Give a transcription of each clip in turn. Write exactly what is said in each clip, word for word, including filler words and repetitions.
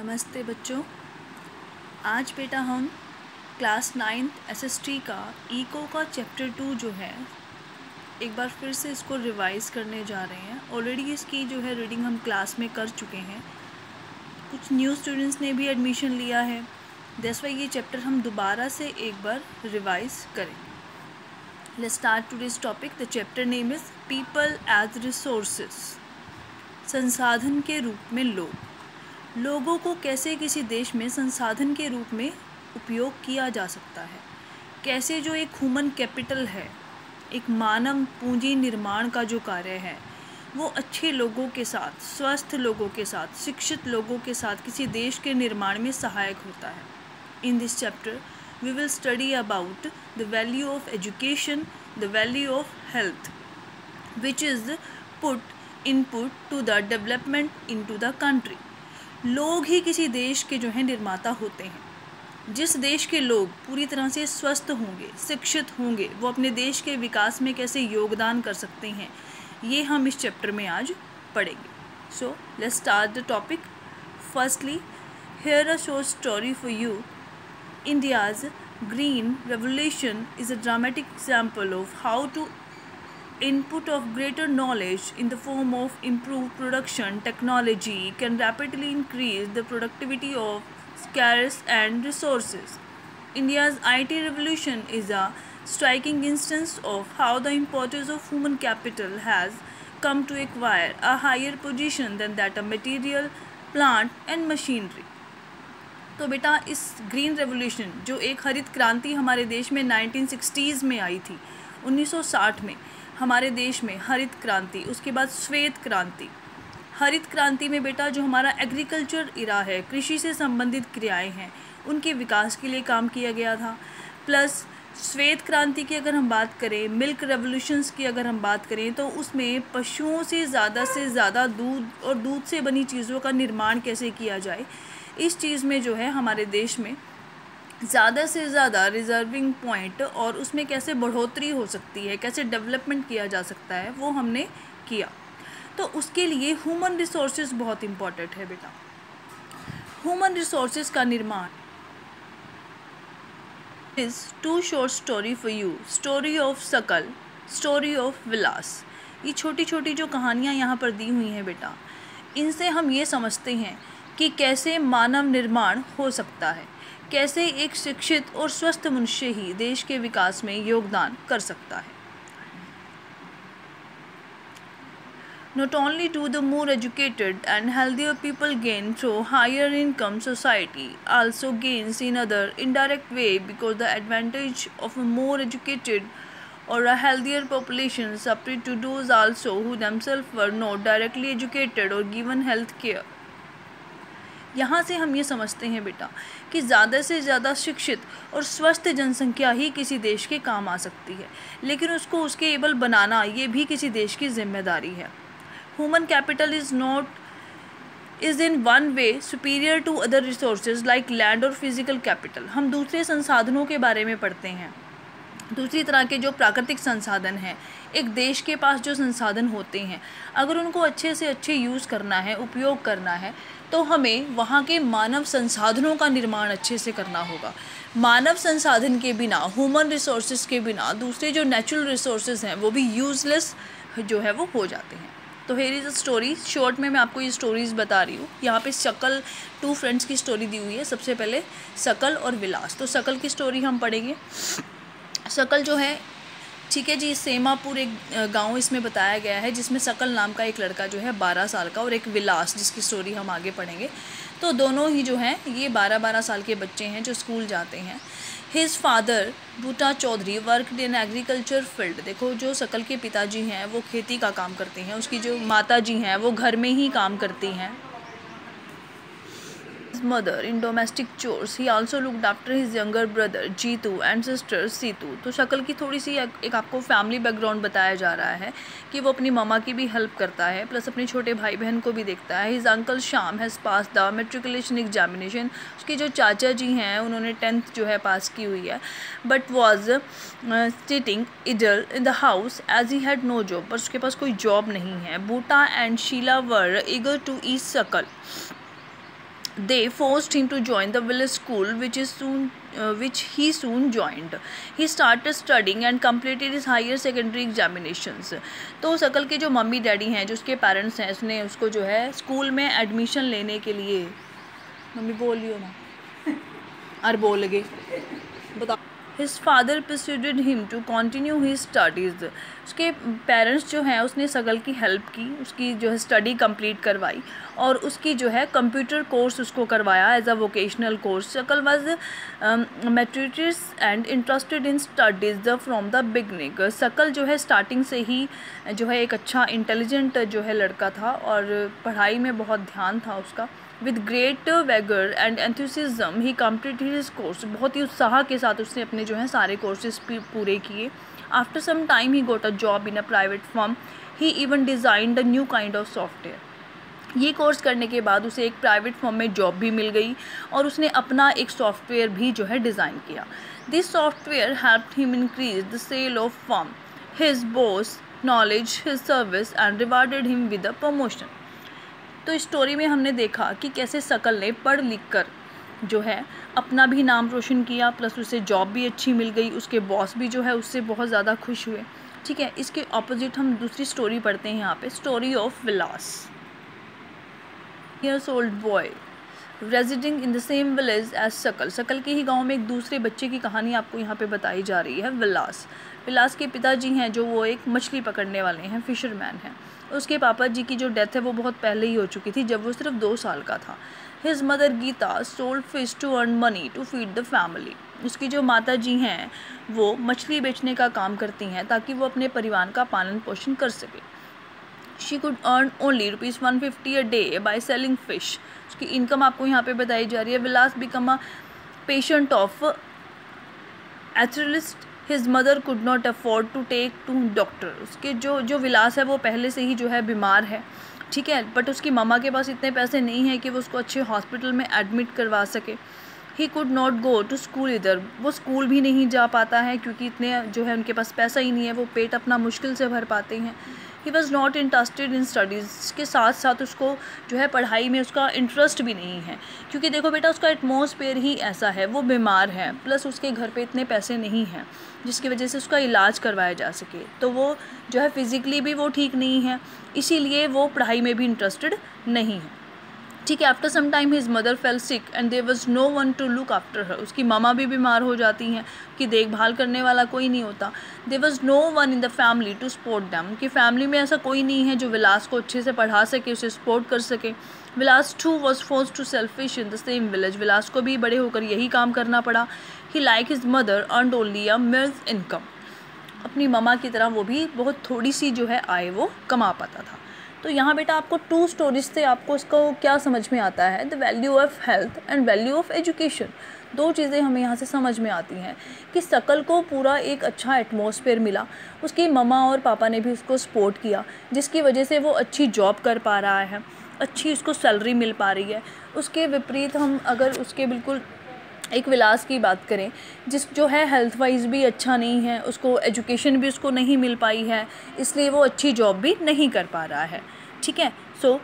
नमस्ते बच्चों। आज बेटा हम क्लास नाइन्थ एसएसटी का इको का चैप्टर टू जो है एक बार फिर से इसको रिवाइज़ करने जा रहे हैं। ऑलरेडी इसकी जो है रीडिंग हम क्लास में कर चुके हैं। कुछ न्यू स्टूडेंट्स ने भी एडमिशन लिया है, दैट्स वाई ये चैप्टर हम दोबारा से एक बार रिवाइज़ करें। Let's start today's topic. The chapter name is people as resources. संसाधन के रूप में लोग। लोगों को कैसे किसी देश में संसाधन के रूप में उपयोग किया जा सकता है, कैसे जो एक ह्यूमन कैपिटल है, एक मानव पूंजी निर्माण का जो कार्य है वो अच्छे लोगों के साथ, स्वस्थ लोगों के साथ, शिक्षित लोगों के साथ किसी देश के निर्माण में सहायक होता है। In this chapter we will study about the value of education, the value of health which is put input to the development into the country. लोग ही किसी देश के जो है निर्माता होते हैं। जिस देश के लोग पूरी तरह से स्वस्थ होंगे, शिक्षित होंगे, वो अपने देश के विकास में कैसे योगदान कर सकते हैं, ये हम इस चैप्टर में आज पढ़ेंगे। So let's start the topic. Firstly, here a short story for you. India's green revolution is a dramatic example of how to input of greater knowledge in the form of improved production technology can rapidly increase the productivity of scarce and resources. India's I T revolution is a striking instance of how the importance of human capital has come to acquire a higher position than that of material, plant and machinery. तो बेटा इस green revolution जो एक हरित क्रांति हमारे देश में नाइनटीन सिक्सटीज़ में आई थी, उन्नीस सौ साठ में हमारे देश में हरित क्रांति, उसके बाद श्वेत क्रांति। हरित क्रांति में बेटा जो हमारा एग्रीकल्चर इरा है, कृषि से संबंधित क्रियाएं हैं, उनके विकास के लिए काम किया गया था। प्लस श्वेत क्रांति की अगर हम बात करें, मिल्क रेवोल्यूशंस की अगर हम बात करें, तो उसमें पशुओं से ज़्यादा से ज़्यादा दूध और दूध से बनी चीज़ों का निर्माण कैसे किया जाए, इस चीज़ में जो है हमारे देश में ज़्यादा से ज़्यादा रिजर्विंग पॉइंट और उसमें कैसे बढ़ोतरी हो सकती है, कैसे डेवलपमेंट किया जा सकता है, वो हमने किया। तो उसके लिए ह्यूमन रिसोर्सेज बहुत इम्पॉर्टेंट है बेटा। ह्यूमन रिसोर्सेज का निर्माण is to short story for you. Story of Sakal, story of Vilas. ये छोटी छोटी जो कहानियाँ यहाँ पर दी हुई हैं बेटा, इनसे हम ये समझते हैं कि कैसे मानव निर्माण हो सकता है, कैसे एक शिक्षित और स्वस्थ मनुष्य ही देश के विकास में योगदान कर सकता है। Not only do the more educated and healthier people gain through higher income, society also gains in other indirect way because the advantage of a more educated or a healthier population is separate to those also who themselves were not directly educated or given health care. यहाँ से हम ये समझते हैं बेटा कि ज़्यादा से ज़्यादा शिक्षित और स्वस्थ जनसंख्या ही किसी देश के काम आ सकती है, लेकिन उसको उसके एबल बनाना ये भी किसी देश की जिम्मेदारी है। Human capital is not is in one way superior to other resources like land और फिजिकल कैपिटल। हम दूसरे संसाधनों के बारे में पढ़ते हैं, दूसरी तरह के जो प्राकृतिक संसाधन हैं, एक देश के पास जो संसाधन होते हैं, अगर उनको अच्छे से अच्छे यूज़ करना है, उपयोग करना है, तो हमें वहाँ के मानव संसाधनों का निर्माण अच्छे से करना होगा। मानव संसाधन के बिना, ह्यूमन रिसोर्सेज के बिना दूसरे जो नेचुरल रिसोर्सेज हैं वो भी यूज़लेस जो है वो हो जाते हैं। तो here is a story. Short में मैं आपको ये स्टोरीज़ बता रही हूँ। यहाँ पे शकल, टू फ्रेंड्स की स्टोरी दी हुई है। सबसे पहले शकल और विलास। तो शकल की स्टोरी हम पढ़ेंगे। शकल जो है, ठीक है जी, सेमापुर एक गांव इसमें बताया गया है, जिसमें शकल नाम का एक लड़का जो है बारह साल का, और एक विलास जिसकी स्टोरी हम आगे पढ़ेंगे। तो दोनों ही जो हैं ये बारह बारह साल के बच्चे हैं जो स्कूल जाते हैं। His father Buta Chaudhary worked in agriculture field. देखो जो शकल के पिताजी हैं वो खेती का काम करते हैं, उसकी जो माता जी हैं वो घर में ही काम करती हैं। mother in domestic chores. He also looked after his younger brother Jeetu and sister Seetu. तो शकल की थोड़ी सी एक आपको फैमिली बैकग्राउंड बताया जा रहा है कि वो अपनी मामा की भी हेल्प करता है, प्लस अपने छोटे भाई बहन को भी देखता है। His uncle Shyam has pass the matriculation examination. उसके जो चाचा जी हैं उन्होंने टेंथ जो है पास की हुई है, but was sitting idle in the house as he had no job. पर उसके पास कोई जॉब नहीं है। Buta and Sheela were eager to eat Sakal. they forced him to join the village school, which is soon uh, which he soon joined. He started studying and completed his higher secondary examinations. तो शकल के जो mummy daddy हैं, जो उसके parents हैं, उसने उसको जो है स्कूल में एडमिशन लेने के लिए, मम्मी बोलियो ना और बोल गए बता। His father persuaded him to continue his studies. उसके पेरेंट्स जो हैं उसने शकल की हेल्प की, उसकी जो है स्टडी कंप्लीट करवाई और उसकी जो है कंप्यूटर कोर्स उसको करवाया as a vocational course. Sakal was meritorious and interested in studies from the beginning. Sakal जो है स्टार्टिंग से ही जो है एक अच्छा इंटेलिजेंट जो है लड़का था और पढ़ाई में बहुत ध्यान था उसका। With great vigour and enthusiasm he completed his course. बहुत ही उत्साह के साथ उसने अपने जो है सारे कोर्सेज पूरे किए। After some time he got a job in a private firm. He even designed a new kind of software. ये कोर्स करने के बाद उसे एक प्राइवेट फर्म में जॉब भी मिल गई और उसने अपना एक सॉफ्टवेयर भी जो है डिज़ाइन किया। This software helped him increase the sale of firm. His boss knowledge his service and rewarded him with a promotion. तो इस स्टोरी में हमने देखा कि कैसे शकल ने पढ़ लिख कर जो है अपना भी नाम रोशन किया, प्लस उसे जॉब भी अच्छी मिल गई, उसके बॉस भी जो है उससे बहुत ज़्यादा खुश हुए। ठीक है, इसके ऑपोजिट हम दूसरी स्टोरी पढ़ते हैं यहाँ पे, story of Vilas. Years old boy residing in the same village as Sakal. Sakal के ही गांव में एक दूसरे बच्चे की कहानी आपको यहाँ पे बताई जा रही है, विलास। विलास के पिताजी हैं जो वो एक मछली पकड़ने वाले हैं, फिशरमैन हैं। उसके पापा जी की जो डेथ है वो बहुत पहले ही हो चुकी थी, जब वो सिर्फ दो साल का था। His mother Geeta sold fish to earn money to feed the family. उसकी जो माता जी हैं वो मछली बेचने का काम करती हैं ताकि वो अपने परिवार का पालन पोषण कर सके। She could earn only rupees one fifty a day by selling fish. उसकी इनकम आपको यहाँ पे बताई जा रही है। Vilas become a patient of एथलिस्ट। His mother could not afford to take to doctor. उसके जो जो विलास है वो पहले से ही जो है बीमार है, ठीक है, बट उसकी मम्मा के पास इतने पैसे नहीं हैं कि वो उसको अच्छे हॉस्पिटल में एडमिट करवा सके। He could not go to school इधर। वो स्कूल भी नहीं जा पाता है क्योंकि इतने जो है उनके पास पैसा ही नहीं है, वो पेट अपना मुश्किल से भर पाते हैं। He was not interested in studies. के साथ साथ उसको जो है पढ़ाई में उसका इंटरेस्ट भी नहीं है क्योंकि देखो बेटा उसका एटमॉस्फेयर ही ऐसा है, वो बीमार है, प्लस उसके घर पे इतने पैसे नहीं हैं जिसकी वजह से उसका इलाज करवाया जा सके। तो वो जो है फिज़िकली भी वो ठीक नहीं है, इसीलिए वो पढ़ाई में भी इंटरेस्टेड नहीं है। ठीक है, after some time his mother fell sick and there was no one to look after her. उसकी मामा भी बीमार हो जाती हैं कि देखभाल करने वाला कोई नहीं होता। There was no one in the family to support them. कि फैमिली में ऐसा कोई नहीं है जो विलास को अच्छे से पढ़ा सके, उसे सपोर्ट कर सके। Vilas too was force to sell fish in the same village. Vilas को भी बड़े होकर यही काम करना पड़ा। He like his mother earned only a mills income. अपनी मामा की तरह वो भी बहुत थोड़ी सी जो है आय वो कमा पाता था। तो यहाँ बेटा आपको टू स्टोरीज से आपको इसको क्या समझ में आता है, the value of health and value of education. दो चीज़ें हमें यहाँ से समझ में आती हैं कि शकल को पूरा एक अच्छा एटमॉस्फेयर मिला, उसकी मम्मा और पापा ने भी उसको सपोर्ट किया, जिसकी वजह से वो अच्छी जॉब कर पा रहा है, अच्छी उसको सैलरी मिल पा रही है। उसके विपरीत हम अगर उसके बिल्कुल एक विलास की बात करें, जिस जो है हेल्थ वाइज भी अच्छा नहीं है, उसको एजुकेशन भी उसको नहीं मिल पाई है, इसलिए वो अच्छी जॉब भी नहीं कर पा रहा है। ठीक है, so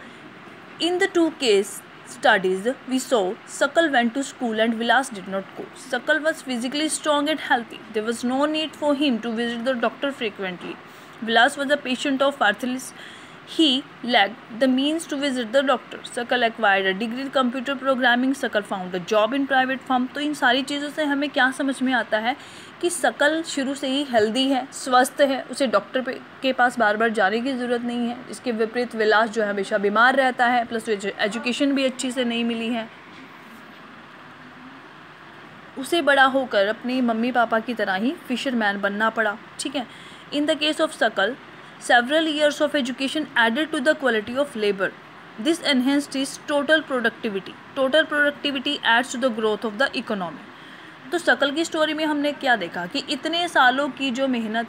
in the two case studies we saw शकल went to school and Vilas did not go. शकल was physically strong and healthy. There was no need for him to visit the doctor frequently. Vilas was a patient of arthritis. He lacked the means to visit the doctor. शकल acquired a degree in computer programming. शकल found a job in private firm. तो इन सारी चीज़ों से हमें क्या समझ में आता है कि शकल शुरू से ही हेल्दी है, स्वस्थ है, उसे डॉक्टर पे के पास बार बार जाने की ज़रूरत नहीं है। इसके विपरीत विलास जो है हमेशा बीमार रहता है, प्लस एजुकेशन भी अच्छी से नहीं मिली है। उसे बड़ा होकर अपनी मम्मी पापा की तरह ही फिशरमैन बनना पड़ा। ठीक है, in the case of Sakal several years of education added to the quality of labor. This enhanced his total productivity. Total productivity adds to the growth of the economy. तो शकल की story में हमने क्या देखा कि इतने सालों की जो मेहनत,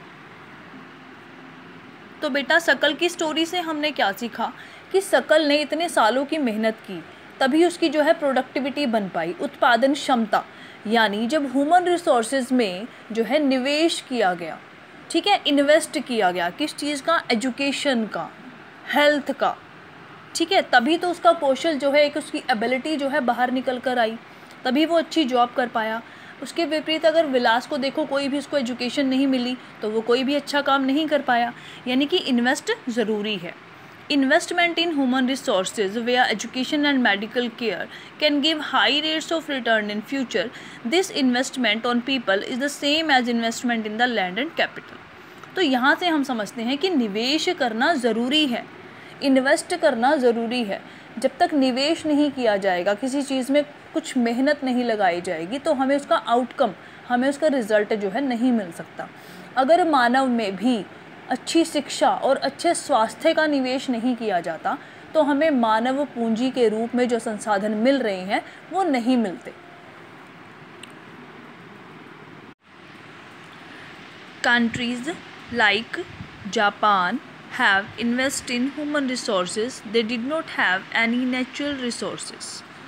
तो बेटा शकल की स्टोरी से हमने क्या सीखा कि शकल ने इतने सालों की मेहनत की, तभी उसकी जो है प्रोडक्टिविटी बन पाई, उत्पादन क्षमता, यानी जब ह्यूमन रिसोर्सेज में जो है निवेश किया गया, ठीक है, इन्वेस्ट किया गया किस चीज़ का, एजुकेशन का, हेल्थ का, ठीक है, तभी तो उसका कौशल जो है, एक उसकी एबिलिटी जो है बाहर निकल कर आई, तभी वो अच्छी जॉब कर पाया। उसके विपरीत अगर विलास को देखो, कोई भी उसको एजुकेशन नहीं मिली तो वो कोई भी अच्छा काम नहीं कर पाया। यानी कि इन्वेस्ट ज़रूरी है। Investment in human resources where education and medical care can give high rates of return in future. This investment on people is the same as investment in the land and capital. तो यहाँ से हम समझते हैं कि निवेश करना ज़रूरी है, इन्वेस्ट करना ज़रूरी है। जब तक निवेश नहीं किया जाएगा, किसी चीज़ में कुछ मेहनत नहीं लगाई जाएगी, तो हमें उसका आउटकम, हमें उसका रिज़ल्ट जो है नहीं मिल सकता। अगर मानव में भी अच्छी शिक्षा और अच्छे स्वास्थ्य का निवेश नहीं किया जाता तो हमें मानव पूंजी के रूप में जो संसाधन मिल रहे हैं वो नहीं मिलते। Countries like Japan have invest in human resources, they did not have any natural resources।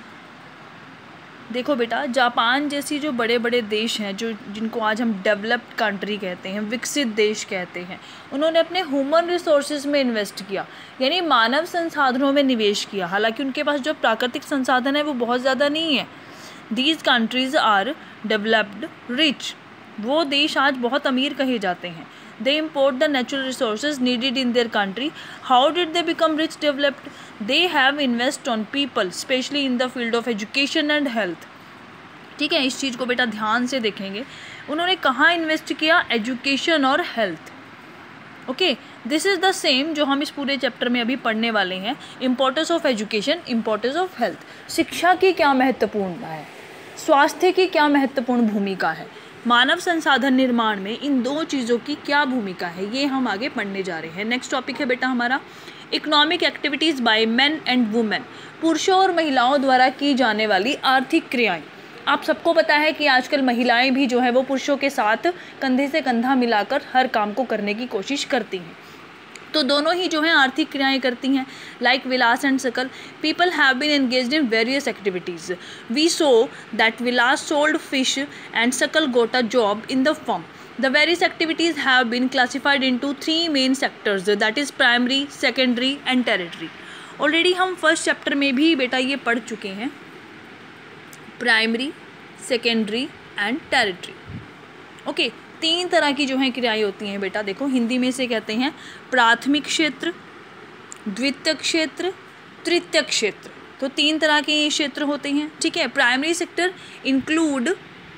देखो बेटा, जापान जैसी जो बड़े बड़े देश हैं, जो जिनको आज हम डेवलप्ड कंट्री कहते हैं, विकसित देश कहते हैं, उन्होंने अपने ह्यूमन रिसोर्सेज में इन्वेस्ट किया, यानी मानव संसाधनों में निवेश किया। हालांकि उनके पास जो प्राकृतिक संसाधन है वो बहुत ज़्यादा नहीं है। These countries are developed rich, वो देश आज बहुत अमीर कहे जाते हैं। They import the natural resources needed in their country. How did they become rich, developed? They have invest on people, especially in the field of education and health। ठीक है, इस चीज़ को बेटा ध्यान से देखेंगे। उन्होंने कहाँ इन्वेस्ट किया? एजुकेशन और हेल्थ। Okay, this is the same जो हम इस पूरे चैप्टर में अभी पढ़ने वाले हैं। Importance of education, importance of health. शिक्षा की क्या महत्वपूर्णता है, स्वास्थ्य की क्या महत्वपूर्ण भूमिका है, मानव संसाधन निर्माण में इन दो चीज़ों की क्या भूमिका है, ये हम आगे पढ़ने जा रहे हैं। नेक्स्ट टॉपिक है बेटा हमारा economic activities by men and women. पुरुषों और महिलाओं द्वारा की जाने वाली आर्थिक क्रियाएं। आप सबको पता है कि आजकल महिलाएं भी जो है वो पुरुषों के साथ कंधे से कंधा मिलाकर हर काम को करने की कोशिश करती हैं, तो दोनों ही जो है आर्थिक क्रियाएं करती हैं। Like Vilas and Sakal, people have been engaged in various activities. We saw that Vilas sold fish and Sakal got a job in the firm. The various activities have been classified into three main sectors, that is primary, secondary and territory. Already हम first chapter में भी बेटा ये पढ़ चुके हैं, primary, secondary and territory. Okay, तीन तरह की जो है क्रियाएं होती हैं बेटा। देखो, हिंदी में से कहते हैं प्राथमिक क्षेत्र, द्वितीयक क्षेत्र, तृतीयक क्षेत्र। तो तीन तरह के ये क्षेत्र होते हैं। ठीक है, primary sector include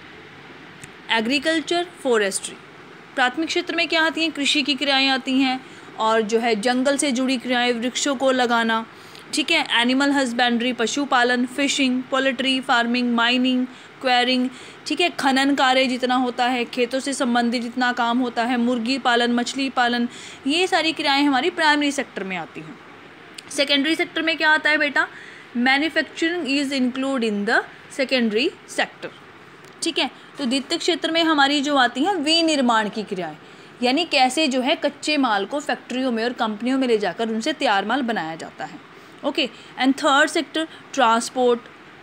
agriculture, forestry. प्राथमिक क्षेत्र में क्या आती हैं? कृषि की क्रियाएं आती हैं, और जो है जंगल से जुड़ी क्रियाएं, वृक्षों को लगाना। ठीक है, एनिमल हस्बेंड्री, पशुपालन, fishing, poultry farming, mining, quarrying. ठीक है, खनन कार्य जितना होता है, खेतों से संबंधित जितना काम होता है, मुर्गी पालन, मछली पालन, ये सारी क्रियाएं हमारी प्राइमरी सेक्टर में आती हैं। सेकेंडरी सेक्टर में क्या आता है बेटा? Manufacturing is include in the secondary sector. ठीक है, तो द्वितीयक क्षेत्र में हमारी जो आती हैं विनिर्माण की क्रियाएं, यानी कैसे जो है कच्चे माल को फैक्ट्रियों में और कंपनियों में ले जाकर उनसे तैयार माल बनाया जाता है। Okay, and third sector transport,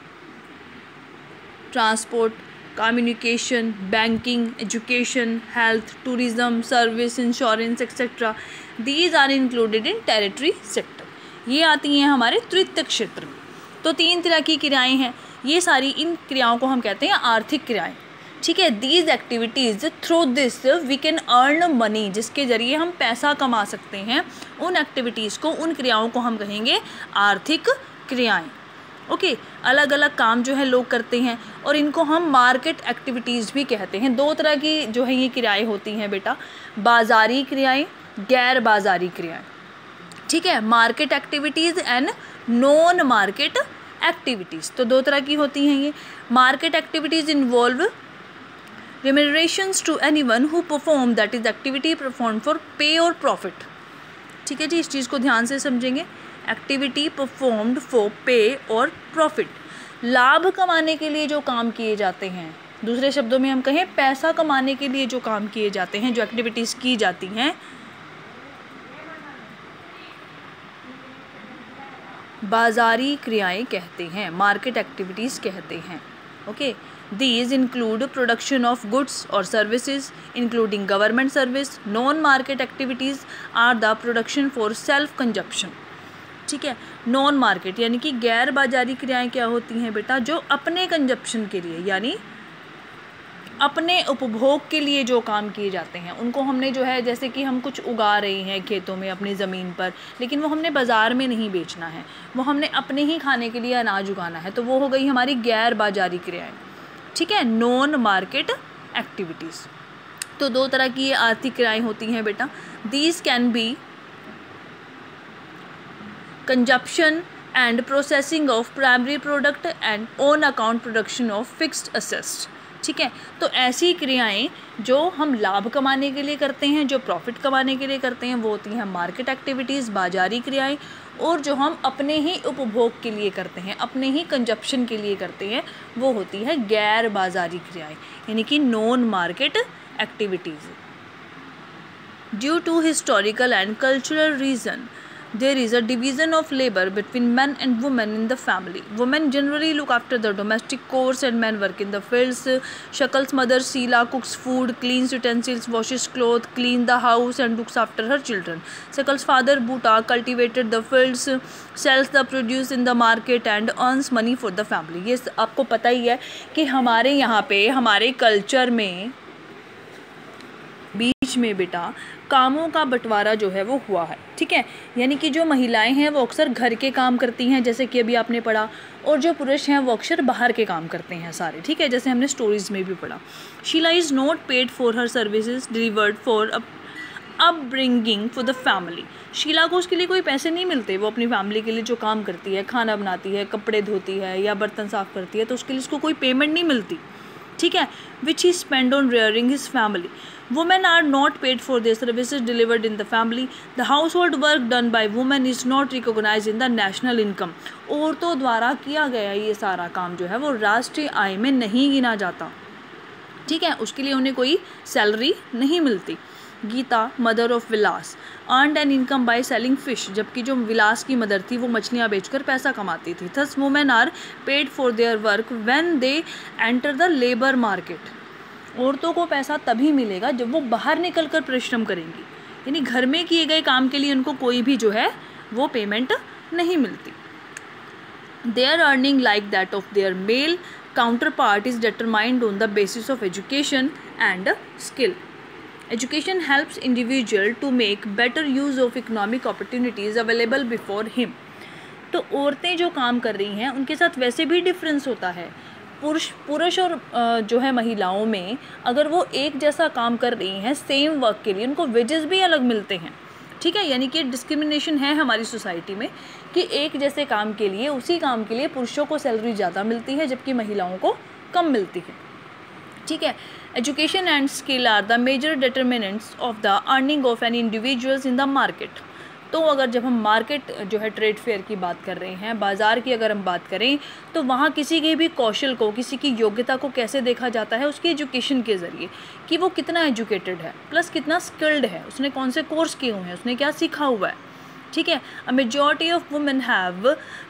transport, communication, banking, education, health, tourism, service, insurance etcetera. These are included in territory sector. ये आती हैं हमारे तृतीयक क्षेत्र में। तो तीन तरह की क्रियाएं हैं, ये सारी इन क्रियाओं को हम कहते हैं आर्थिक क्रियाएं। ठीक है, these activities through this we can earn money, जिसके ज़रिए हम पैसा कमा सकते हैं। उन एक्टिविटीज़ को, उन क्रियाओं को हम कहेंगे आर्थिक क्रियाएं। ओके okay, अलग अलग काम जो है लोग करते हैं, और इनको हम मार्केट एक्टिविटीज़ भी कहते हैं। दो तरह की जो है ये क्रियाएं होती हैं बेटा, बाज़ारी क्रियाएं, गैर बाज़ारी क्रियाएं। ठीक है, market activities and non market activities. तो दो तरह की होती हैं ये। Market activities involve remunerations to anyone who perform, that is activity performed for pay or profit। ठीक है जी, इस चीज़ को ध्यान से समझेंगे। एक्टिविटी परफॉर्म्ड फॉर पे और प्रॉफिट, लाभ कमाने के लिए जो काम किए जाते हैं। दूसरे शब्दों में हम कहें पैसा कमाने के लिए जो काम किए जाते हैं, जो एक्टिविटीज़ की जाती हैं, बाजारी क्रियाएं कहते हैं, मार्केट एक्टिविटीज़ कहते हैं। Okay, these include production of goods or services including government service. Non market activities are the production for self consumption। ठीक है। नॉन मार्केट यानी कि गैर बाजारी क्रियाएं क्या होती हैं बेटा, जो अपने कंजप्शन के लिए यानी अपने उपभोग के लिए जो काम किए जाते हैं उनको हमने जो है, जैसे कि हम कुछ उगा रहे हैं खेतों में अपनी ज़मीन पर, लेकिन वो हमने बाज़ार में नहीं बेचना है, वो हमने अपने ही खाने के लिए अनाज उगाना है, तो वो हो गई हमारी गैर बाजारी क्रियाएं, ठीक है, नॉन मार्केट एक्टिविटीज़। तो दो तरह की ये आर्थिक क्रियाएं होती हैं बेटा। These can be consumption and processing of primary product and on account production of fixed assets, ठीक है। तो ऐसी क्रियाएं जो हम लाभ कमाने के लिए करते हैं, जो प्रॉफिट कमाने के लिए करते हैं, वो होती हैं मार्केट एक्टिविटीज़, बाजारी क्रियाएं। और जो हम अपने ही उपभोग के लिए करते हैं, अपने ही कंजप्शन के लिए करते हैं, वो होती है गैर बाजारी क्रियाएं यानी कि non market activities. Due to historical and cultural reason there is a division of labor between men and women in the family. Women generally look after the domestic chores and men work in the fields. Shakal's mother Sheila cooks food, cleans utensils, washes clothes, cleans the house and looks after her children. Shakal's father Bhuta cultivated the fields, sells the produce in the market and earns money for the family. ये आपको पता ही है कि हमारे यहाँ पे हमारे culture में बीच में बेटा कामों का बंटवारा जो है वो हुआ है, ठीक है। यानी कि जो महिलाएं हैं वो अक्सर घर के काम करती हैं, जैसे कि अभी आपने पढ़ा, और जो पुरुष हैं वो अक्सर बाहर के काम करते हैं सारे, ठीक है, जैसे हमने स्टोरीज में भी पढ़ा। Sheela is not paid for her services delivered for upbringing for the family. Sheela को उसके लिए कोई पैसे नहीं मिलते, वो अपनी फैमिली के लिए जो काम करती है, खाना बनाती है, कपड़े धोती है या बर्तन साफ़ करती है, तो उसके लिए उसको कोई पेमेंट नहीं मिलती, ठीक है, which he spend on rearing his family. Women are not paid for their services delivered in the family. The household work done by women is not recognized in the national income. औरतों द्वारा किया गया ये सारा काम जो है वो राष्ट्रीय आय में नहीं गिना जाता, ठीक है, उसके लिए उन्हें कोई सैलरी नहीं मिलती। Geeta mother of Vilas earned an income by selling fish, जबकि जो विलास की मदर थी वो मछलियाँ बेचकर पैसा कमाती थी। Thus women are paid for their work when they enter the labour market. औरतों को पैसा तभी मिलेगा जब वो बाहर निकल कर परिश्रम करेंगी, यानी घर में किए गए काम के लिए उनको कोई भी जो है वो पेमेंट नहीं मिलती। Their earning like that of their male counterpart is determined on the basis of education and skill. Education helps individual to make better use of economic opportunities available before him. तो औरतें जो काम कर रही हैं उनके साथ वैसे भी डिफरेंस होता है। पुरुष पुरुष और जो है महिलाओं में अगर वो एक जैसा काम कर रही हैं सेम वर्क के लिए, उनको वेजेस भी अलग मिलते हैं, ठीक है। यानी कि डिस्क्रिमिनेशन है हमारी सोसाइटी में कि एक जैसे काम के लिए, उसी काम के लिए पुरुषों को सैलरी ज़्यादा मिलती है जबकि महिलाओं को कम मिलती है, ठीक है। Education and skill are the major determinants of the earning of an individuals in the market. तो अगर जब हम मार्केट जो है ट्रेड फेयर की बात कर रहे हैं, बाज़ार की अगर हम बात करें, तो वहाँ किसी के भी कौशल को, किसी की योग्यता को कैसे देखा जाता है, उसकी एजुकेशन के ज़रिए कि वो कितना एजुकेटेड है, प्लस कितना स्किल्ड है, उसने कौन से कोर्स किए हुए हैं, उसने क्या सीखा हुआ है, ठीक है। A majority of women have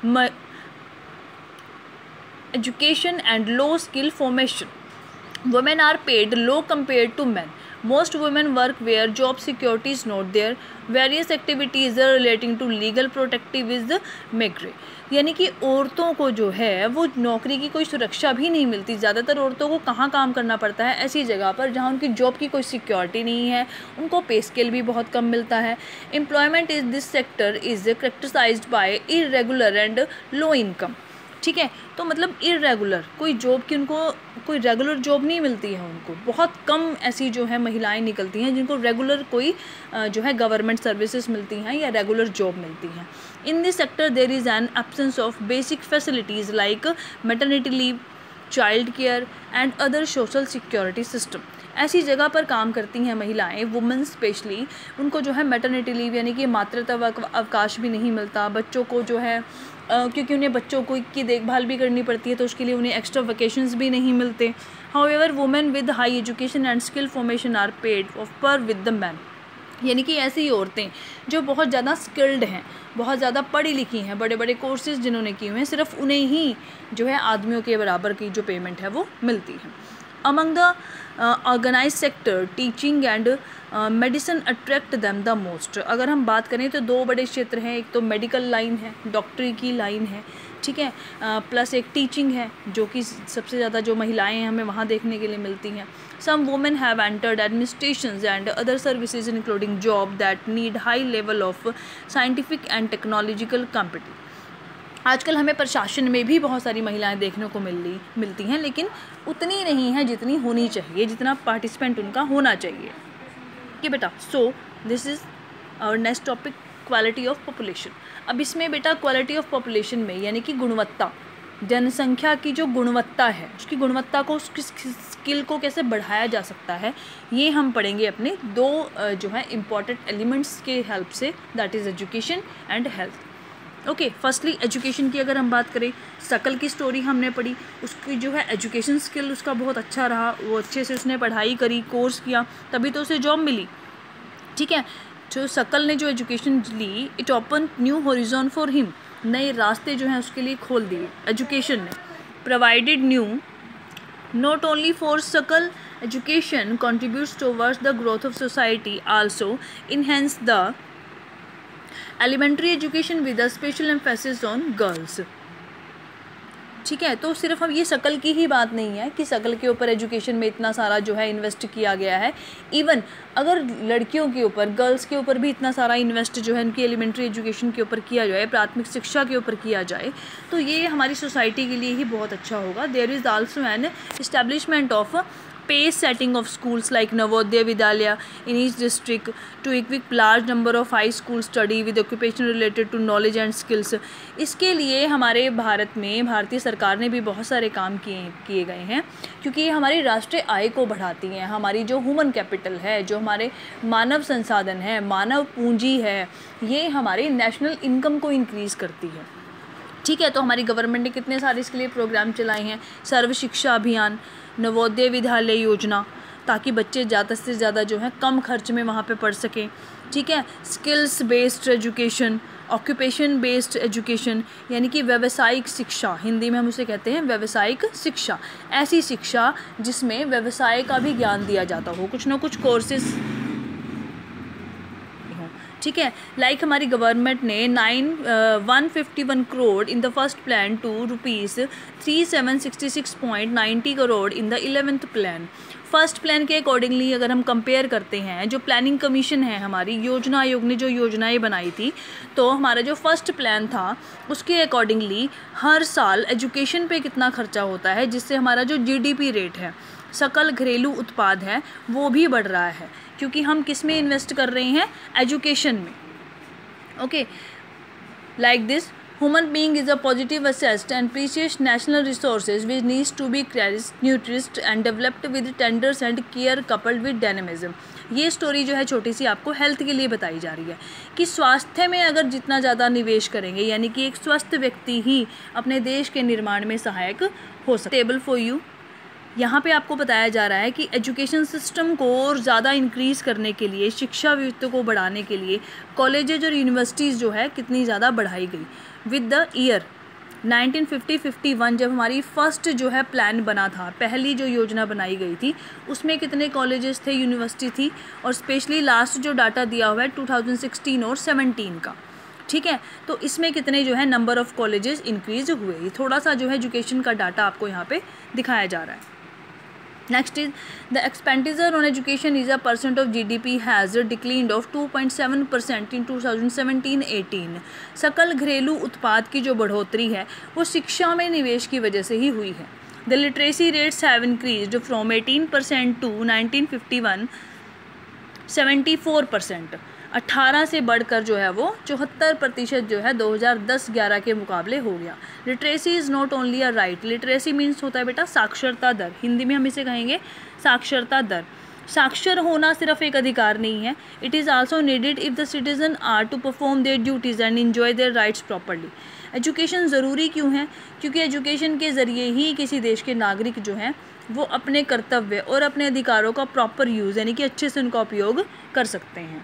education and low skill formation. Women are paid low compared to men. Most women work where job security is not there. Various activities relating to legal protective is migrate. यानी कि औरतों को जो है वो नौकरी की कोई सुरक्षा भी नहीं मिलती. ज़्यादातर औरतों को कहाँ काम करना पड़ता है? ऐसी जगह पर जहाँ उनकी जॉब की कोई सिक्योरिटी नहीं है. उनको पे स्केल भी बहुत कम मिलता है. Employment is this sector is characterised by irregular and low income. ठीक है, तो मतलब इरेगुलर कोई जॉब की, उनको कोई रेगुलर जॉब नहीं मिलती है. उनको बहुत कम ऐसी जो है महिलाएं निकलती हैं जिनको रेगुलर कोई जो है गवर्नमेंट सर्विसेज मिलती हैं या रेगुलर जॉब मिलती हैं. In this sector there is an absence of basic facilities like maternity leave, child care and other social security system. ऐसी जगह पर काम करती हैं महिलाएं, वुमेन स्पेशली. उनको जो है मैटरनिटी लीव यानी कि मातृत्व अवकाश भी नहीं मिलता. बच्चों को जो है Uh, क्योंकि उन्हें बच्चों को की देखभाल भी करनी पड़ती है, तो उसके लिए उन्हें एक्स्ट्रा वेकेशंस भी नहीं मिलते. However women with high education and skill formation are paid of par with the man. यानी कि ऐसी औरतें जो बहुत ज़्यादा स्किल्ड हैं, बहुत ज़्यादा पढ़ी लिखी हैं, बड़े बड़े कोर्सेज जिन्होंने किए हुए हैं, सिर्फ उन्हें ही जो है आदमियों के बराबर की जो पेमेंट है वो मिलती है. Among the organise sector teaching and medicine attract them the most. अगर हम बात करें तो दो बड़े क्षेत्र हैं, एक तो मेडिकल लाइन है, डॉक्टरी की लाइन है, ठीक है, प्लस एक टीचिंग है जो कि सबसे ज़्यादा जो महिलाएं हैं हमें वहाँ देखने के लिए मिलती हैं। Some women have entered administrations and other services including job that need high level of scientific and technological competence. आजकल हमें प्रशासन में भी बहुत सारी महिलाएं देखने को मिल रही मिलती हैं, लेकिन उतनी नहीं है जितनी होनी चाहिए, जितना पार्टिसिपेंट उनका होना चाहिए कि बेटा। So this is our next topic, quality of population. अब इसमें बेटा क्वालिटी ऑफ पॉपुलेशन में यानी कि गुणवत्ता, जनसंख्या की जो गुणवत्ता है उसकी गुणवत्ता को, उसकी स्किल को कैसे बढ़ाया जा सकता है, ये हम पढ़ेंगे अपने दो जो है इम्पॉर्टेंट एलिमेंट्स के हेल्प से, that is education and health. Okay, firstly education की अगर हम बात करें, सकल की स्टोरी हमने पढ़ी, उसकी जो है एजुकेशन स्किल उसका बहुत अच्छा रहा, वो अच्छे से उसने पढ़ाई करी, कोर्स किया, तभी तो उसे जॉब मिली, ठीक है। जो सकल ने जो एजुकेशन ली, it open new horizon for him, नए रास्ते जो हैं उसके लिए खोल दिए एजुकेशन ने। Provided new not only for Sakal education contributes towards the growth of society, also enhance the elementary education with a special emphasis on girls, ठीक है। तो सिर्फ हम ये सकल की ही बात नहीं है कि सकल के ऊपर एजुकेशन में इतना सारा जो है इन्वेस्ट किया गया है, इवन अगर लड़कियों के ऊपर, गर्ल्स के ऊपर भी इतना सारा इन्वेस्ट जो है उनकी एलिमेंट्री एजुकेशन के ऊपर किया जाए, प्राथमिक शिक्षा के ऊपर किया जाए, तो ये हमारी सोसाइटी के लिए ही बहुत अच्छा होगा। There is also an establishment of pace setting of schools like Navodaya Vidyalaya in each district to equip large number of high school study with occupation related to knowledge and skills। इसके लिए हमारे भारत में भारतीय सरकार ने भी बहुत सारे काम किए किए गए हैं, क्योंकि ये हमारी राष्ट्रीय आय को बढ़ाती हैं, हमारी जो ह्यूमन कैपिटल है, जो हमारे मानव संसाधन है, मानव पूंजी है, ये हमारी नेशनल इनकम को इंक्रीज़ करती है, ठीक है। तो हमारी गवर्नमेंट ने कितने सारे इसके लिए प्रोग्राम चलाए हैं, सर्व शिक्षा अभियान, नवोदय विद्यालय योजना, ताकि बच्चे ज़्यादा से ज़्यादा जो है कम खर्च में वहाँ पे पढ़ सकें, ठीक है। Skills based education, occupation based education यानी कि व्यावसायिक शिक्षा, हिंदी में हम उसे कहते हैं व्यावसायिक शिक्षा, ऐसी शिक्षा जिसमें व्यवसाय का भी ज्ञान दिया जाता हो, कुछ ना कुछ कोर्सेज, ठीक है। लाइक हमारी गवर्नमेंट ने nine one fifty one crore in the first plan to rupees three seven sixty six point ninety crore in the eleventh plan. First plan के अकॉर्डिंगली अगर हम कंपेयर करते हैं, जो प्लानिंग कमीशन है हमारी, योजना आयोग ने जो योजनाएं बनाई थी, तो हमारा जो फर्स्ट प्लान था उसके अकॉर्डिंगली हर साल एजुकेशन पे कितना खर्चा होता है, जिससे हमारा जो जीडीपी रेट है, सकल घरेलू उत्पाद है, वो भी बढ़ रहा है, क्योंकि हम किस में इन्वेस्ट कर रहे हैं, एजुकेशन में। Okay, like this human being is a positive assessed and precious national resources which needs to be credit nurtured and developed with tenders and care coupled with dynamism. ये स्टोरी जो है छोटी सी आपको health के लिए बताई जा रही है कि स्वास्थ्य में अगर जितना ज़्यादा निवेश करेंगे, यानी कि एक स्वस्थ व्यक्ति ही अपने देश के निर्माण में सहायक हो सकता है। टेबल फॉर यू, यहाँ पे आपको बताया जा रहा है कि एजुकेशन सिस्टम को और ज़्यादा इंक्रीज़ करने के लिए, शिक्षा व्यवस्था को बढ़ाने के लिए कॉलेजेज और यूनिवर्सिटीज़ जो है कितनी ज़्यादा बढ़ाई गई। With the year nineteen fifty fifty one जब हमारी फर्स्ट जो है प्लान बना था, पहली जो योजना बनाई गई थी, उसमें कितने कॉलेजेस थे, यूनिवर्सिटी थी, और स्पेशली लास्ट जो डाटा दिया हुआ है टू थाउजेंड सिक्सटीन और सेवनटीन का, ठीक है। तो इसमें कितने जो है नंबर ऑफ़ कॉलेजेस इंक्रीज़ हुए, ये थोड़ा सा जो है एजुकेशन का डाटा आपको यहाँ पे दिखाया जा रहा है। Next is the expenditure on education is a percent of G D P has declined of two point seven percent in two thousand seventeen eighteen. सकल घरेलू उत्पाद की जो बढ़ोतरी है वो शिक्षा में निवेश की वजह से ही हुई है। The literacy rates have increased from eighteen percent to nineteen fifty one seventy four percent. अट्ठारह से बढ़कर जो है वो चौहत्तर प्रतिशत जो है दो हज़ार दस ग्यारह के मुकाबले हो गया। Literacy is not only a right, literacy means होता है बेटा साक्षरता दर, हिंदी में हम इसे कहेंगे साक्षरता दर। साक्षर होना सिर्फ एक अधिकार नहीं है, it is also needed if the citizen are to perform their duties and enjoy their rights properly. Education ज़रूरी क्यों है? क्योंकि एजुकेशन के ज़रिए ही किसी देश के नागरिक जो हैं वो अपने कर्तव्य और अपने अधिकारों का प्रॉपर यूज़ यानी कि अच्छे से उनका उपयोग कर सकते हैं।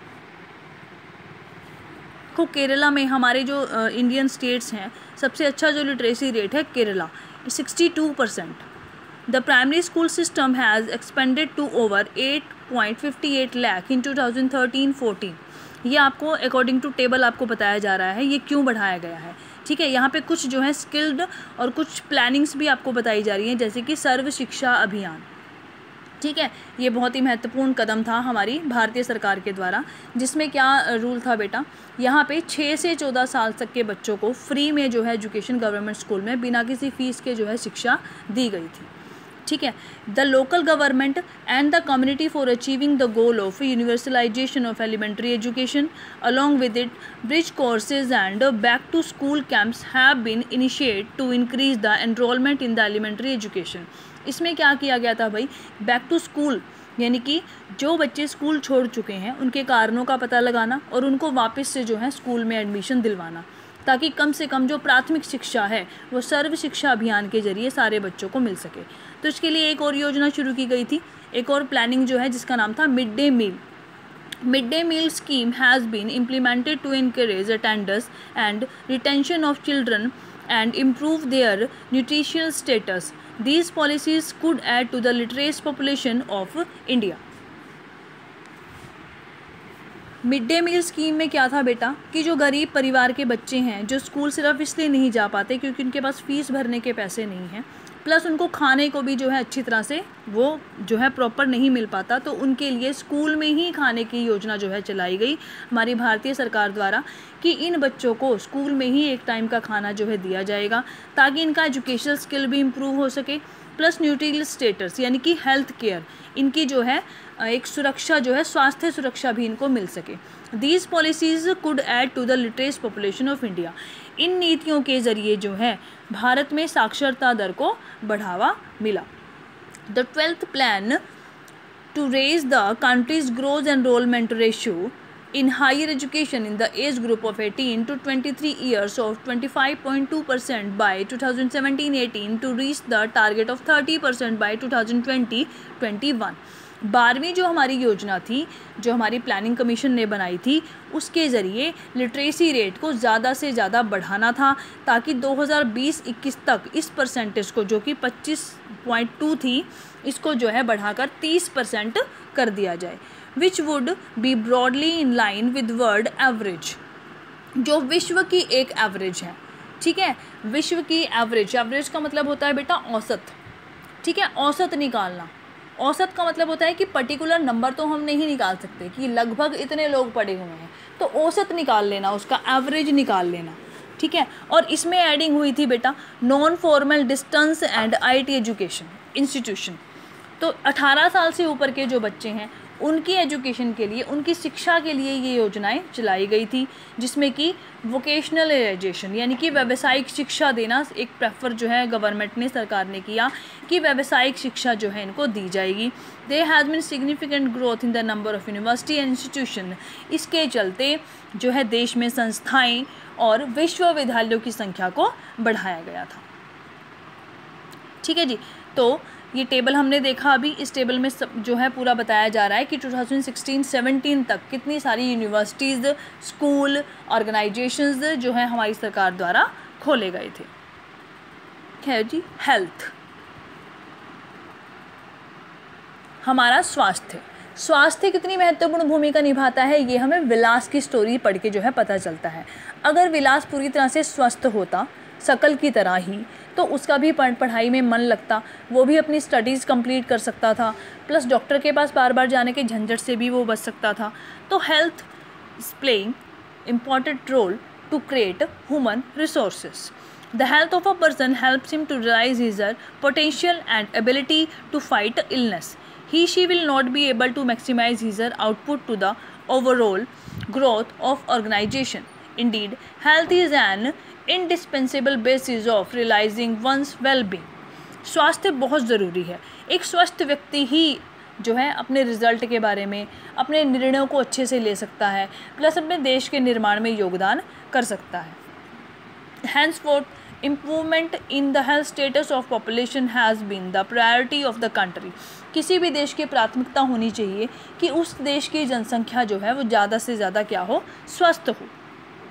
को केरला में हमारे जो इंडियन स्टेट्स हैं सबसे अच्छा जो लिटरेसी रेट है Kerala sixty two percent, the primary school system has expanded to over eight point fifty eight lakh in two thousand thirteen fourteen. ये आपको अकॉर्डिंग टू टेबल आपको बताया जा रहा है ये क्यों बढ़ाया गया है। ठीक है, यहाँ पे कुछ जो है स्किल्ड और कुछ प्लानिंग्स भी आपको बताई जा रही हैं, जैसे कि सर्व शिक्षा अभियान। ठीक है, ये बहुत ही महत्वपूर्ण कदम था हमारी भारतीय सरकार के द्वारा, जिसमें क्या रूल था बेटा, यहाँ पे छः से चौदह साल तक के बच्चों को फ्री में जो है एजुकेशन गवर्नमेंट स्कूल में बिना किसी फीस के जो है शिक्षा दी गई थी। ठीक है, the local government and the community for achieving the goal of universalisation of elementary education along with it bridge courses and back to school camps have been initiate to increase the enrolment in the elementary education. इसमें क्या किया गया था भाई, back to school यानी कि जो बच्चे स्कूल छोड़ चुके हैं उनके कारणों का पता लगाना और उनको वापस से जो है स्कूल में एडमिशन दिलवाना, ताकि कम से कम जो प्राथमिक शिक्षा है वो सर्व शिक्षा अभियान के जरिए सारे बच्चों को मिल सके। तो इसके लिए एक और योजना शुरू की गई थी, एक और प्लानिंग जो है जिसका नाम था mid day meal. Mid day meal scheme has been implemented to encourage attendance and retention of children and improve their nutritional status. These policies could add to the literate population of India. Mid day meal scheme में क्या था बेटा कि जो गरीब परिवार के बच्चे हैं जो स्कूल सिर्फ इसलिए नहीं जा पाते क्योंकि उनके पास फ़ीस भरने के पैसे नहीं हैं, प्लस उनको खाने को भी जो है अच्छी तरह से वो जो है प्रॉपर नहीं मिल पाता, तो उनके लिए स्कूल में ही खाने की योजना जो है चलाई गई हमारी भारतीय सरकार द्वारा कि इन बच्चों को स्कूल में ही एक टाइम का खाना जो है दिया जाएगा ताकि इनका एजुकेशनल स्किल भी इम्प्रूव हो सके, प्लस न्यूट्रिशनल स्टेटस यानी कि हेल्थ केयर इनकी जो है एक सुरक्षा जो है स्वास्थ्य सुरक्षा भी इनको मिल सके। These policies could add to the literate population of India. इन नीतियों के ज़रिए जो है भारत में साक्षरता दर को बढ़ावा मिला। The twelfth plan to raise the country's growth enrolment ratio in higher education in the age group of eighteen to twenty-three years of twenty-five point two percent by twenty seventeen eighteen to reach the target of thirty percent by twenty twenty twenty-one। बारहवीं जो हमारी योजना थी जो हमारी planning commission ने बनाई थी उसके ज़रिए लिटरेसी रेट को ज़्यादा से ज़्यादा बढ़ाना था ताकि दो हज़ार बीस इक्कीस तक इस परसेंटेज को जो कि पच्चीस पॉइंट टू थी इसको जो है बढ़ाकर तीस परसेंट कर दिया जाए, which would be broadly in line with world average, जो विश्व की एक एवरेज है। ठीक है, विश्व की एवरेज, एवरेज का मतलब होता है बेटा औसत। ठीक है, औसत निकालना, औसत का मतलब होता है कि पर्टिकुलर नंबर तो हम नहीं निकाल सकते कि लगभग इतने लोग पढ़े हुए हैं, तो औसत निकाल लेना, उसका एवरेज निकाल लेना। ठीक है, और इसमें एडिंग हुई थी बेटा non formal distance and IT education institution. तो अठारह साल से ऊपर के जो बच्चे हैं उनकी एजुकेशन के लिए, उनकी शिक्षा के लिए ये योजनाएं चलाई गई थी, जिसमें कि वोकेशनलाइजेशन यानी कि व्यावसायिक शिक्षा देना एक प्रेफर जो है गवर्नमेंट ने, सरकार ने किया कि व्यावसायिक शिक्षा जो है इनको दी जाएगी। There has been significant growth in the number of university and institution. इसके चलते जो है देश में संस्थाएँ और विश्वविद्यालयों की संख्या को बढ़ाया गया था। ठीक है जी, तो ये टेबल हमने देखा अभी, इस टेबल में सब जो है पूरा बताया जा रहा है कि दो हज़ार सोलह सत्रह तक कितनी सारी यूनिवर्सिटीज़, स्कूल, ऑर्गेनाइजेशंस जो है हमारी सरकार द्वारा खोले गए थे। है जी, हेल्थ, हमारा स्वास्थ्य, स्वास्थ्य कितनी महत्वपूर्ण भूमिका निभाता है ये हमें विलास की स्टोरी पढ़ के जो है पता चलता है। अगर विलास पूरी तरह से स्वस्थ होता शकल की तरह ही तो उसका भी पढ़ाई में मन लगता, वो भी अपनी स्टडीज़ कंप्लीट कर सकता था, प्लस डॉक्टर के पास बार बार जाने के झंझट से भी वो बच सकता था। तो health is playing important role to create human resources. The health of a person helps him to realise his potential and ability to fight illness. He she will not be able to maximise his output to the overall growth of organisation. Indeed, health is an indispensable basis of realizing one's well-being. स्वास्थ्य बहुत ज़रूरी है। एक स्वस्थ व्यक्ति ही जो है अपने रिजल्ट के बारे में, अपने निर्णयों को अच्छे से ले सकता है, प्लस अपने देश के निर्माण में योगदान कर सकता है। Henceforth, improvement in the health status of population has been the priority of the country. किसी भी देश की प्राथमिकता होनी चाहिए कि उस देश की जनसंख्या जो है वो ज़्यादा से ज़्यादा क्या हो, स्वस्थ हो।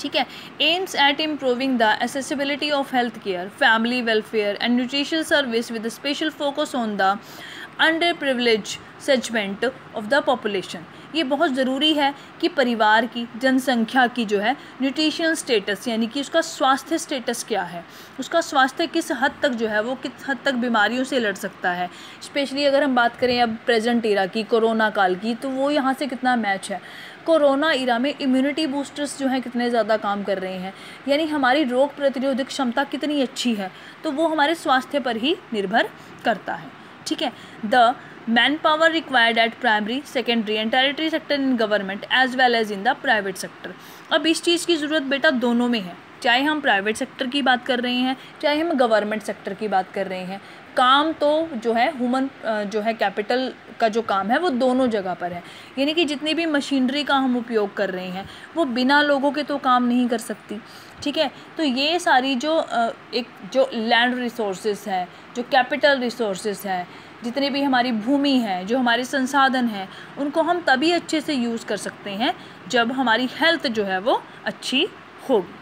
ठीक है। Aims at improving the accessibility of health care, family welfare and nutritional service with special focus on the under privilege segment of the population. ये बहुत ज़रूरी है कि परिवार की, जनसंख्या की जो है न्यूट्रिशनल स्टेटस, यानी कि उसका स्वास्थ्य स्टेटस क्या है, उसका स्वास्थ्य किस हद तक जो है वो किस हद तक बीमारियों से लड़ सकता है। स्पेशली अगर हम बात करें अब प्रेजेंट इरा की, कोरोना काल की, तो वो यहाँ से कितना मैच है। कोरोना इरा में इम्यूनिटी बूस्टर्स जो हैं कितने ज़्यादा काम कर रहे हैं, यानी हमारी रोग प्रतिरोधक क्षमता कितनी अच्छी है, तो वो हमारे स्वास्थ्य पर ही निर्भर करता है। ठीक है। The man power required at primary, secondary and territory sector in government as well as in the private sector. अब इस चीज़ की ज़रूरत बेटा दोनों में है, चाहे हम प्राइवेट सेक्टर की बात कर रहे हैं चाहे हम गवर्नमेंट सेक्टर की बात कर रहे हैं। काम तो जो है ह्यूमन जो है कैपिटल का जो काम है वो दोनों जगह पर है, यानी कि जितनी भी मशीनरी का हम उपयोग कर रहे हैं वो बिना लोगों के तो काम नहीं कर सकती। ठीक है। तो ये सारी जो एक जो लैंड रिसोर्सेज है, जो कैपिटल रिसोर्सेज है, जितने भी हमारी भूमि है, जो हमारे संसाधन हैं, उनको हम तभी अच्छे से यूज़ कर सकते हैं जब हमारी हेल्थ जो है वो अच्छी होगी।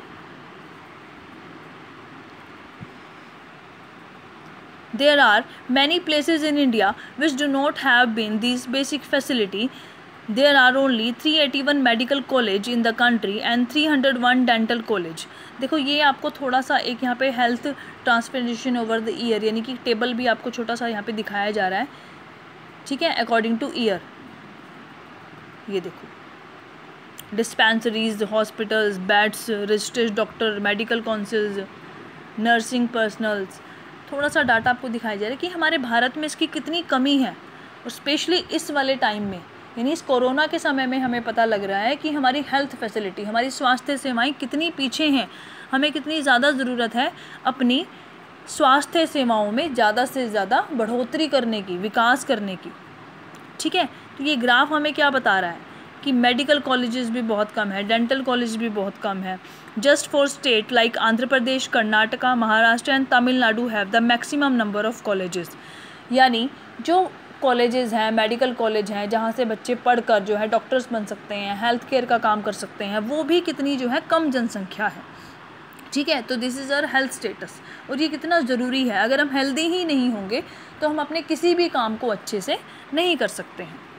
There are many places in India which do not have been these basic facility. There are only three hundred eighty-one medical college in the country and three hundred one dental college. देखो ये आपको थोड़ा सा एक यहाँ पे health transformation over the year, यानी कि टेबल भी आपको छोटा सा यहाँ पे दिखाया जा रहा है। ठीक है। अकॉर्डिंग टू ईयर ये देखो, dispensaries, hospitals, beds, registered doctor, medical councils, nursing personnels, थोड़ा सा डाटा आपको दिखाया जा रहा है कि हमारे भारत में इसकी कितनी कमी है। और स्पेशली इस वाले टाइम में, यानी इस कोरोना के समय में हमें पता लग रहा है कि हमारी हेल्थ फैसिलिटी, हमारी स्वास्थ्य सेवाएं कितनी पीछे हैं। हमें कितनी ज़्यादा ज़रूरत है अपनी स्वास्थ्य सेवाओं में ज़्यादा से ज़्यादा बढ़ोतरी करने की, विकास करने की। ठीक है। तो ये ग्राफ हमें क्या बता रहा है कि मेडिकल कॉलेजेस भी बहुत कम है, डेंटल कॉलेज भी बहुत कम है। Just for state like Andhra Pradesh, Karnataka, Maharashtra and Tamil Nadu have the maximum number of colleges. यानी जो कॉलेजेस हैं, मेडिकल कॉलेज हैं, जहाँ से बच्चे पढ़कर जो है डॉक्टर्स बन सकते हैं, हेल्थ केयर का काम कर सकते हैं, वो भी कितनी जो है कम जनसंख्या है। ठीक है। तो this is our health status, और ये कितना ज़रूरी है। अगर हम हेल्दी ही नहीं होंगे तो हम अपने किसी भी काम को अच्छे से नहीं कर सकते हैं।